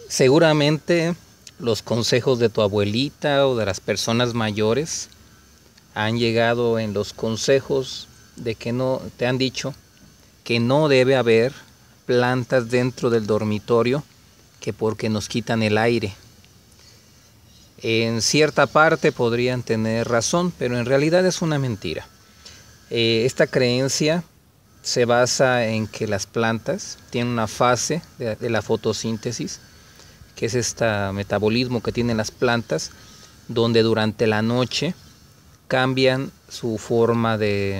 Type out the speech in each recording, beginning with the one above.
Seguramente los consejos de tu abuelita o de las personas mayores han llegado en los consejos de que no te han dicho que no debe haber plantas dentro del dormitorio, que porque nos quitan el aire. En cierta parte podrían tener razón, pero en realidad es una mentira. Esta creencia se basa en que las plantas tienen una fase de la fotosíntesis, que es este metabolismo que tienen las plantas, donde durante la noche cambian su forma de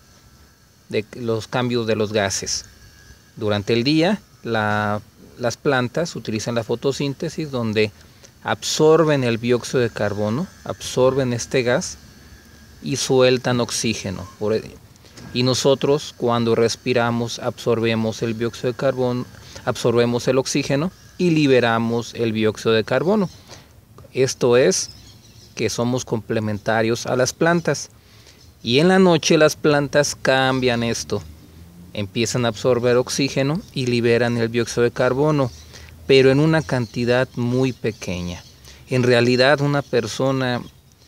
los cambios de los gases. Durante el día las plantas utilizan la fotosíntesis, donde absorben el dióxido de carbono, absorben este gas y sueltan oxígeno. Y nosotros, cuando respiramos, absorbemos el dióxido de carbono, absorbemos el oxígeno y liberamos el dióxido de carbono. Esto es que somos complementarios a las plantas. Y en la noche las plantas cambian esto. Empiezan a absorber oxígeno y liberan el dióxido de carbono, pero en una cantidad muy pequeña. En realidad, una persona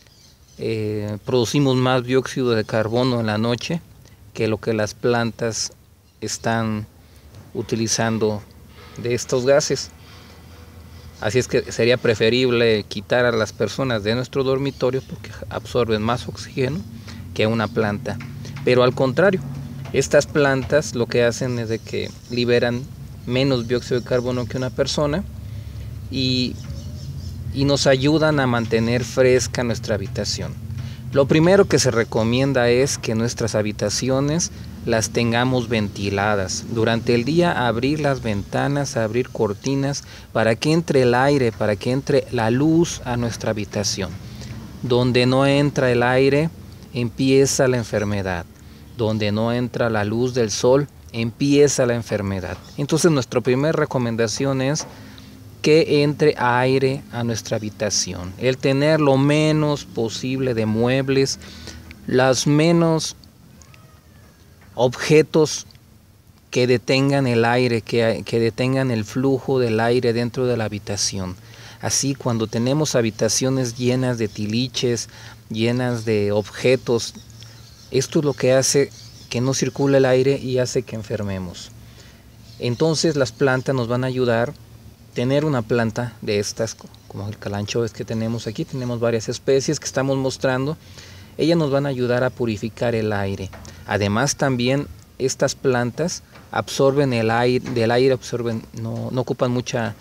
producimos más dióxido de carbono en la noche que lo que las plantas están utilizando de estos gases. Así es que sería preferible quitar a las personas de nuestro dormitorio porque absorben más oxígeno que una planta. Pero al contrario, estas plantas lo que hacen es de que liberan menos dióxido de carbono que una persona y nos ayudan a mantener fresca nuestra habitación. Lo primero que se recomienda es que nuestras habitaciones las tengamos ventiladas. Durante el día abrir las ventanas, abrir cortinas para que entre el aire, para que entre la luz a nuestra habitación. Donde no entra el aire, empieza la enfermedad. Donde no entra la luz del sol, empieza la enfermedad. Entonces nuestra primera recomendación es que entre aire a nuestra habitación. El tener lo menos posible de muebles, los menos objetos que detengan el aire, que detengan el flujo del aire dentro de la habitación. Así, cuando tenemos habitaciones llenas de tiliches, llenas de objetos, esto es lo que hace que no circule el aire y hace que enfermemos. Entonces las plantas nos van a ayudar. Tener una planta de estas, como el calanchoe que tenemos aquí, tenemos varias especies que estamos mostrando, ellas nos van a ayudar a purificar el aire. Además también estas plantas absorben el aire, del aire absorben, no ocupan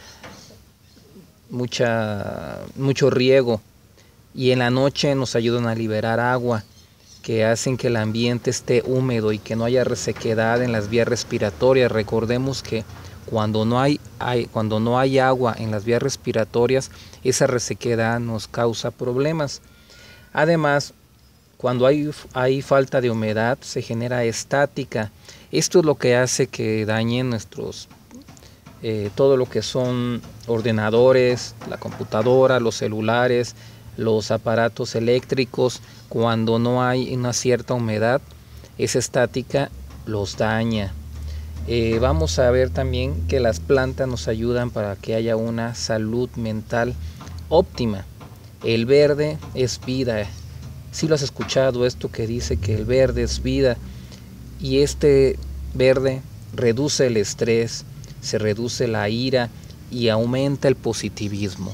mucho riego, y en la noche nos ayudan a liberar agua, que hacen que el ambiente esté húmedo y que no haya resequedad en las vías respiratorias. Recordemos que cuando no hay agua en las vías respiratorias, esa resequedad nos causa problemas. Además, cuando hay falta de humedad, se genera estática. Esto es lo que hace que dañen todo lo que son ordenadores, la computadora, los celulares, los aparatos eléctricos. Cuando no hay una cierta humedad, esa estática los daña. Vamos a ver también que las plantas nos ayudan para que haya una salud mental óptima. El verde es vida. Si lo has escuchado, esto que dice que el verde es vida, y este verde reduce el estrés, se reduce la ira y aumenta el positivismo.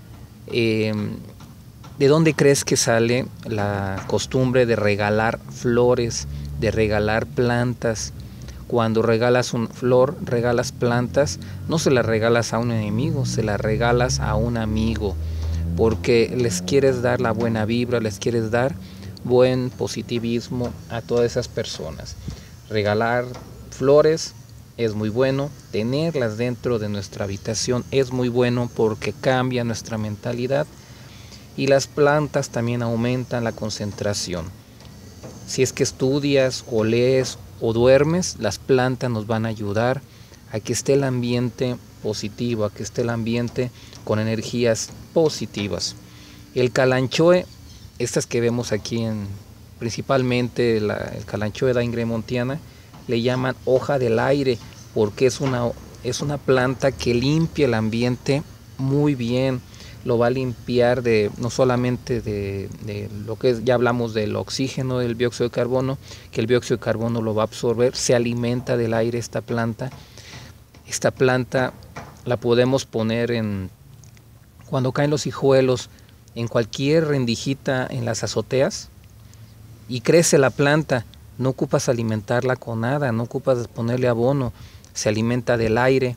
¿De dónde crees que sale la costumbre de regalar flores, de regalar plantas? Cuando regalas una flor, regalas plantas, no se las regalas a un enemigo, se las regalas a un amigo, porque les quieres dar la buena vibra, les quieres dar buen positivismo a todas esas personas. Regalar flores es muy bueno, tenerlas dentro de nuestra habitación es muy bueno porque cambia nuestra mentalidad, y las plantas también aumentan la concentración. Si es que estudias o lees o duermes, las plantas nos van a ayudar a que esté el ambiente positivo, a que esté el ambiente con energías positivas. El calanchoe, estas que vemos aquí, principalmente el calanchoe daingremontiana, le llaman hoja del aire porque es una es una planta que limpia el ambiente muy bien. Lo va a limpiar no solamente de lo que es, ya hablamos del oxígeno, del dióxido de carbono, que el dióxido de carbono lo va a absorber, se alimenta del aire esta planta. Esta planta la podemos poner cuando caen los hijuelos, en cualquier rendijita en las azoteas, y crece la planta. No ocupas alimentarla con nada, no ocupas ponerle abono, se alimenta del aire.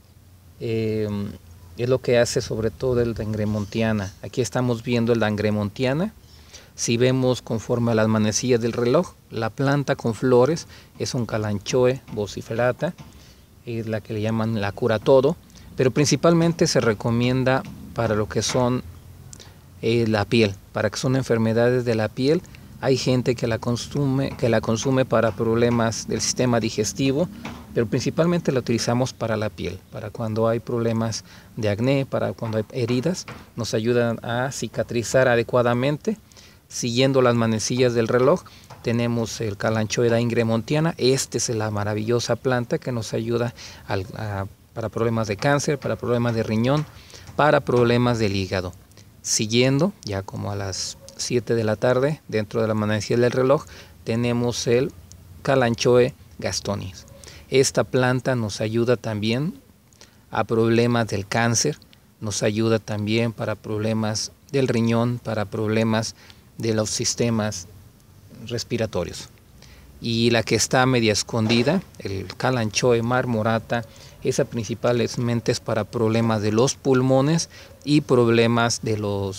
Es lo que hace sobre todo el Dangremontiana. Aquí estamos viendo el Dangremontiana. Si vemos conforme a las manecillas del reloj, la planta con flores es un Kalanchoe vociferata, es la que le llaman la cura todo, pero principalmente se recomienda para lo que son la piel, para que son enfermedades de la piel. Hay gente que la consume para problemas del sistema digestivo, pero principalmente la utilizamos para la piel, para cuando hay problemas de acné, para cuando hay heridas, nos ayudan a cicatrizar adecuadamente. Siguiendo las manecillas del reloj, tenemos el Kalanchoe Dangremontiana. Esta es la maravillosa planta que nos ayuda para problemas de cáncer, para problemas de riñón, para problemas del hígado. Siguiendo, ya como a las 7 de la tarde, dentro de la manecilla del reloj, tenemos el Kalanchoe gastonis. Esta planta nos ayuda también a problemas del cáncer, nos ayuda también para problemas del riñón, para problemas de los sistemas respiratorios. Y la que está media escondida, el Kalanchoe marmorata, esa principalmente es para problemas de los pulmones y problemas de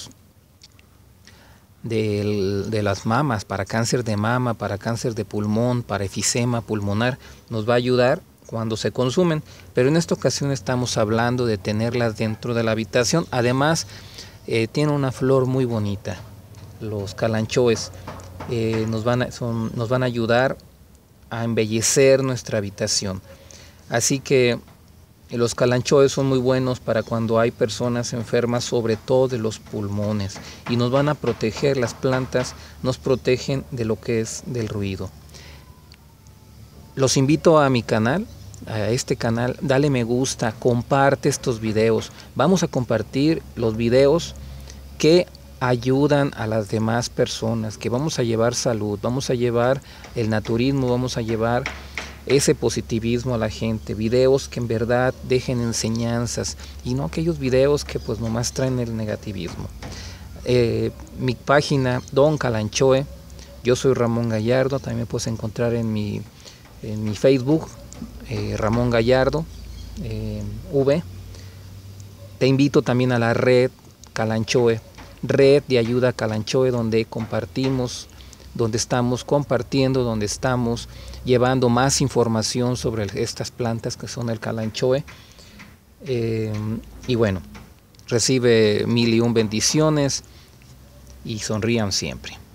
las mamas, para cáncer de mama, para cáncer de pulmón, para efisema pulmonar. Nos va a ayudar cuando se consumen, pero en esta ocasión estamos hablando de tenerlas dentro de la habitación. Además, tiene una flor muy bonita. Los Kalanchoes nos van a ayudar a embellecer nuestra habitación. Así que los Kalanchoes son muy buenos para cuando hay personas enfermas, sobre todo de los pulmones, y nos van a proteger. Las plantas nos protegen de lo que es del ruido. Los invito a mi canal, a este canal, dale me gusta, comparte estos videos. Vamos a compartir los videos que ayudan a las demás personas, que vamos a llevar salud, vamos a llevar el naturismo, vamos a llevar ese positivismo a la gente, videos que en verdad dejen enseñanzas y no aquellos videos que pues nomás traen el negativismo. Mi página Don Kalanchoe, yo soy Ramón Gallardo, también me puedes encontrar en mi Facebook, Ramón Gallardo V. Te invito también a la red Kalanchoe, red de ayuda Kalanchoe, donde compartimos, donde estamos compartiendo, donde estamos llevando más información sobre estas plantas que son el Kalanchoe. Y bueno, recibe 1001 bendiciones y sonrían siempre.